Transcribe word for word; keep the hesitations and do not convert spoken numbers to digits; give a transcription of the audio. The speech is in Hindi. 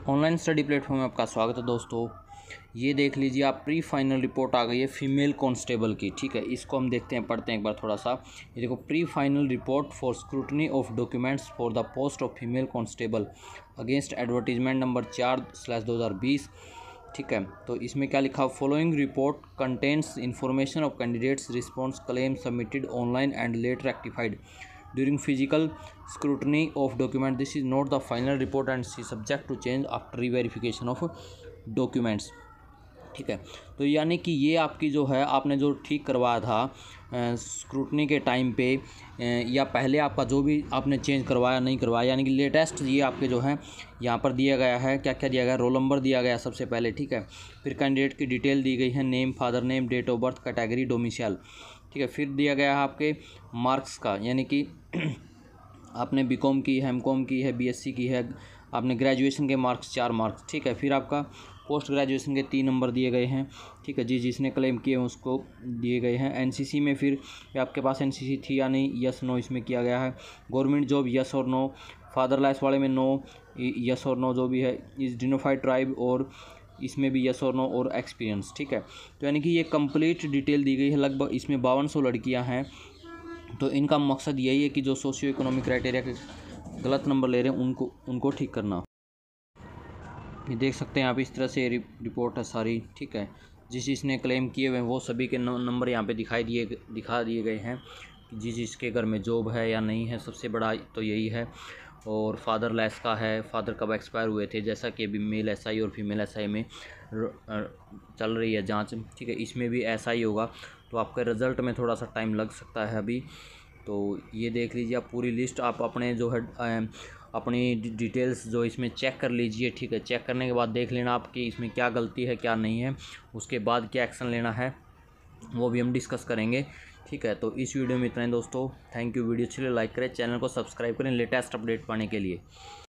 ऑनलाइन स्टडी प्लेटफॉर्म में आपका स्वागत है दोस्तों। ये देख लीजिए आप, प्री फाइनल रिपोर्ट आ गई है फीमेल कांस्टेबल की। ठीक है, इसको हम देखते हैं, पढ़ते हैं एक बार थोड़ा सा। ये देखो, pre final report for scrutiny of documents for the post of female constable against advertisement number चार स्लैश दो हज़ार बीस। ठीक है, तो इसमें क्या लिखा, following report contains information of candidates response claim submitted online and late rectified during physical scrutiny of document. This is not the final report and is subject to change after re-verification of documents. ठीक है, तो यानी कि ये आपकी जो है, आपने जो ठीक करवाया था स्क्रूटनी के टाइम पे या पहले आपका जो भी आपने चेंज करवाया नहीं करवाया, यानी कि लेटेस्ट ये आपके जो है यहाँ पर दिया गया है। क्या क्या दिया गया, रोल नंबर दिया गया सबसे पहले। ठीक है, फिर कैंडिडेट की डिटेल दी गई है, name, father name, date of birth, category, domicile. ठीक है, फिर दिया गया है आपके मार्क्स का, यानी कि आपने बीकॉम की है, एमकॉम की है, बीएससी की है, आपने ग्रेजुएशन के मार्क्स चार मार्क्स। ठीक है, फिर आपका पोस्ट ग्रेजुएशन के तीन नंबर दिए गए हैं। ठीक है जी, जिसने क्लेम किए हैं उसको दिए गए हैं। एनसीसी में फिर आपके पास एनसीसी थी या नहीं, यस नो इसमें किया गया है। गवर्नमेंट जॉब यस और नो। फादरलेस वाले में नो, यस और नो जो भी है। इस डिनोफाइड ट्राइब और इसमें भी यस और नो और एक्सपीरियंस। ठीक है, तो यानी कि ये कंप्लीट डिटेल दी गई है। लगभग इसमें बावन सौ लड़कियां हैं, तो इनका मकसद यही है कि जो सोशियो इकोनॉमिक क्राइटेरिया के गलत नंबर ले रहे हैं उनको उनको ठीक करना। ये देख सकते हैं आप, इस तरह से रिपोर्ट है सारी। ठीक है, जिस जिसने क्लेम किए हुए हैं वो सभी के नंबर यहाँ पे दिखाई दिए दिखा दिए गए हैं, जिस जिसके घर में जॉब है या नहीं है। सबसे बड़ा तो यही है। और फादर लेस का है, फादर कब एक्सपायर हुए थे, जैसा कि अभी मेल एसआई और फीमेल एसआई में चल रही है जांच। ठीक है, इसमें भी ऐसा ही होगा, तो आपके रिज़ल्ट में थोड़ा सा टाइम लग सकता है अभी। तो ये देख लीजिए आप, पूरी लिस्ट आप अपने जो है अपनी डिटेल्स जो इसमें चेक कर लीजिए। ठीक है, चेक करने के बाद देख लेना आपकी इसमें क्या गलती है क्या नहीं है, उसके बाद क्या एक्शन लेना है वो भी हम डिस्कस करेंगे। ठीक है, तो इस वीडियो में इतना ही दोस्तों। Thank you. वीडियो अच्छी लगे लाइक करें, चैनल को सब्सक्राइब करें लेटेस्ट अपडेट पाने के लिए।